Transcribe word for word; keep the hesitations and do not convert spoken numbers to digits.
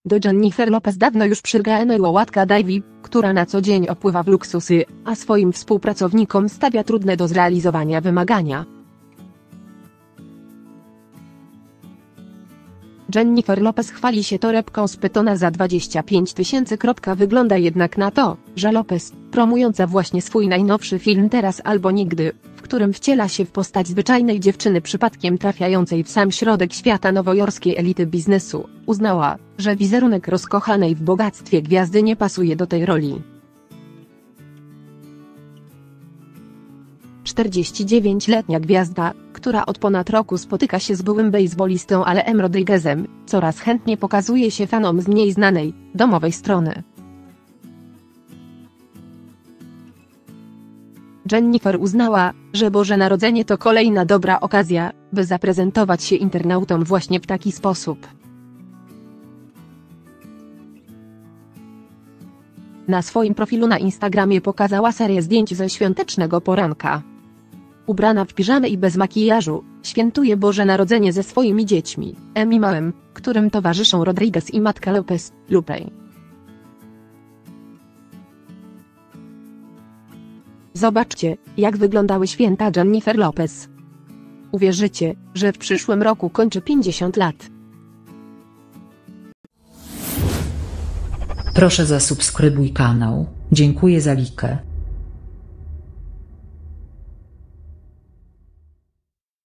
Do Jennifer Lopez dawno już przygarnęła łatka Davy, która na co dzień opływa w luksusy, a swoim współpracownikom stawia trudne do zrealizowania wymagania. Jennifer Lopez chwali się torebką z pytona za dwadzieścia pięć tysięcy. Wygląda jednak na to, że Lopez, promująca właśnie swój najnowszy film Teraz albo Nigdy, w którym wciela się w postać zwyczajnej dziewczyny przypadkiem trafiającej w sam środek świata nowojorskiej elity biznesu, uznała, że wizerunek rozkochanej w bogactwie gwiazdy nie pasuje do tej roli. czterdziestodziewięcioletnia gwiazda, która od ponad roku spotyka się z byłym bejsbolistą Aleem Rodriguezem, coraz chętniej pokazuje się fanom z mniej znanej, domowej strony. Jennifer uznała, że Boże Narodzenie to kolejna dobra okazja, by zaprezentować się internautom właśnie w taki sposób. Na swoim profilu na Instagramie pokazała serię zdjęć ze świątecznego poranka. Ubrana w piżamę i bez makijażu, świętuje Boże Narodzenie ze swoimi dziećmi, Em i Małem, którym towarzyszą Rodriguez i matka Lopez, Lupe. Zobaczcie, jak wyglądały święta Jennifer Lopez. Uwierzycie, że w przyszłym roku kończy pięćdziesiąt lat. Proszę zasubskrybuj kanał, dziękuję za likę.